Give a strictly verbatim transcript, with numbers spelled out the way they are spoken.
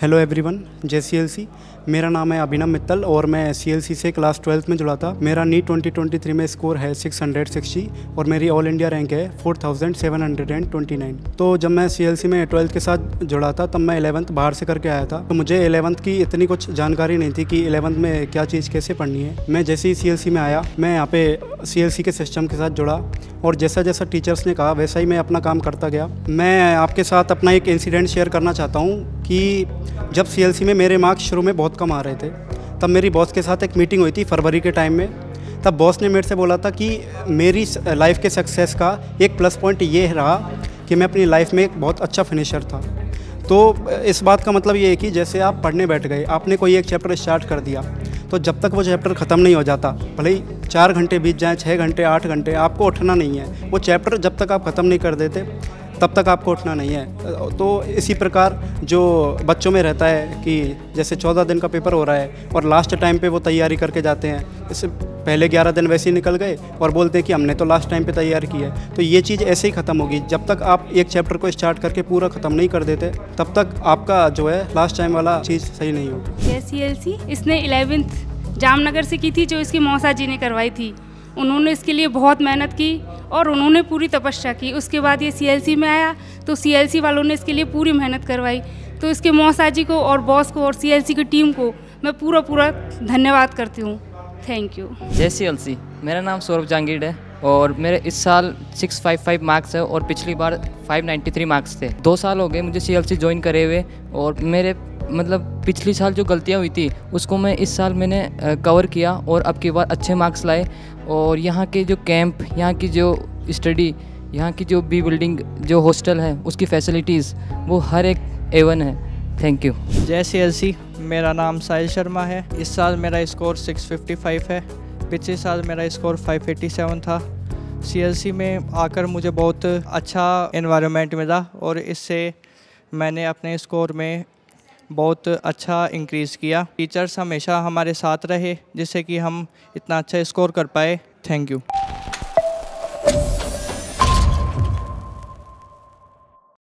Hello everyone, जय C L C. मेरा नाम है अभिनव मित्तल और मैं सी एल सी से क्लास ट्वेल्थ में जुड़ा था। मेरा नीट ट्वेंटी ट्वेंटी थ्री में स्कोर है सिक्स हंड्रेड सिक्सटी और मेरी ऑल इंडिया रैंक है four thousand seven hundred twenty nine. तो जब मैं सी एल सी में ट्वेल्थ के साथ जुड़ा था तब मैं इलेवंथ बाहर से करके आया था। तो मुझे इलेवंथ की इतनी कुछ जानकारी नहीं थी कि इलेवंथ में क्या चीज़ कैसे पढ़नी है। मैं जैसे ही सी एल सी में आया, मैं यहाँ पे सी एल सी के सिस्टम के साथ जुड़ा और जैसा जैसा टीचर्स ने कहा वैसा ही मैं अपना काम करता गया। मैं आपके साथ अपना एक इंसिडेंट शेयर करना चाहता हूँ कि जब सी एल सी में मेरे मार्क्स शुरू में बहुत कम आ रहे थे, तब मेरी बॉस के साथ एक मीटिंग हुई थी फरवरी के टाइम में। तब बॉस ने मेरे से बोला था कि मेरी लाइफ के सक्सेस का एक प्लस पॉइंट ये रहा कि मैं अपनी लाइफ में एक बहुत अच्छा फिनिशर था। तो इस बात का मतलब ये है कि जैसे आप पढ़ने बैठ गए, आपने कोई एक चैप्टर स्टार्ट कर दिया, तो जब तक वो चैप्टर ख़त्म नहीं हो जाता, भले ही चार घंटे बीत जाएँ, छः घंटे, आठ घंटे, आपको उठना नहीं है। वो चैप्टर जब तक आप ख़त्म नहीं कर देते तब तक आपको उठना नहीं है। तो इसी प्रकार जो बच्चों में रहता है कि जैसे चौदह दिन का पेपर हो रहा है और लास्ट टाइम पे वो तैयारी करके जाते हैं, इससे पहले ग्यारह दिन वैसे ही निकल गए और बोलते हैं कि हमने तो लास्ट टाइम पे तैयारी की है। तो ये चीज़ ऐसे ही ख़त्म होगी। जब तक आप एक चैप्टर को स्टार्ट करके पूरा ख़त्म नहीं कर देते तब तक आपका जो है लास्ट टाइम वाला चीज़ सही नहीं होगी। ये सी एल सी इसने इलेवेंथ जामनगर से की थी, जो इसकी मौसा जी ने करवाई थी। उन्होंने इसके लिए बहुत मेहनत की और उन्होंने पूरी तपस्या की। उसके बाद ये सी एल सी में आया तो सी एल सी वालों ने इसके लिए पूरी मेहनत करवाई। तो इसके मौसा जी को और बॉस को और सी एल सी की टीम को मैं पूरा पूरा धन्यवाद करती हूँ। Thank you. जय सी एल सी। मेरा नाम सौरभ जांगीड़ है और मेरे इस साल सिक्स फाइव फाइव मार्क्स है और पिछली बार फाइव नाइन्टी थ्री मार्क्स थे। दो साल हो गए मुझे सी एल सी ज्वाइन करे हुए और मेरे मतलब पिछली साल जो गलतियाँ हुई थी उसको मैं इस साल मैंने कवर किया और अब की बार अच्छे मार्क्स लाए। और यहाँ के जो कैंप, यहाँ की जो स्टडी, यहाँ की जो बी बिल्डिंग, जो हॉस्टल है, उसकी फैसिलिटीज़ वो हर एक एवन है। Thank you. जय सी एल सी। मेरा नाम साहिल शर्मा है। इस साल मेरा स्कोर सिक्स फिफ्टी फाइव है। पिछले साल मेरा स्कोर फाइव एटी सेवन था। सी एल सी में आकर मुझे बहुत अच्छा एनवायरनमेंट मिला और इससे मैंने अपने स्कोर में बहुत अच्छा इंक्रीज़ किया। टीचर्स हमेशा हमारे साथ रहे जिससे कि हम इतना अच्छा स्कोर कर पाए। Thank you.